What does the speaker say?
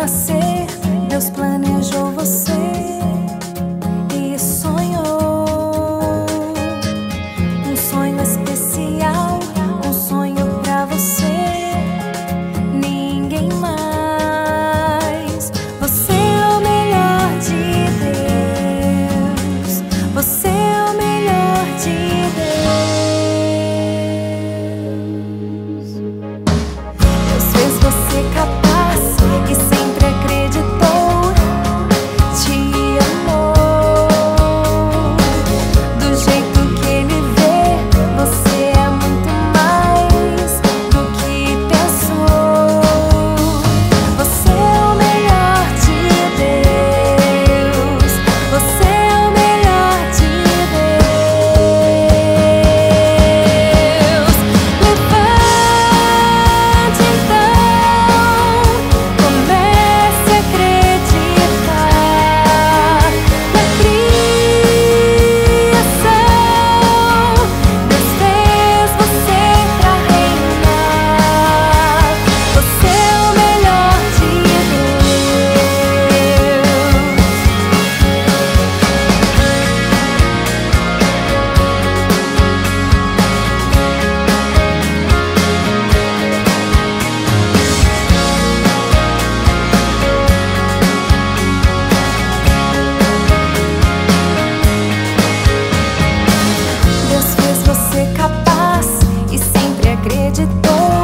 nascer, Deus planejou você e sonhou um sonho especial, um sonho pra você, ninguém mais. Você é o melhor de Deus, você é o melhor de Deus. Deus fez você capaz e sempre acreditou, te amou. Do jeito que Ele vê, você é muito mais do que pensou. Você é o melhor de Deus, você é o melhor de Deus. Levante então, comece a acreditar na criação. Deus fez você pra reinar. Você é o melhor de Deus fez você capaz e sempre acreditou.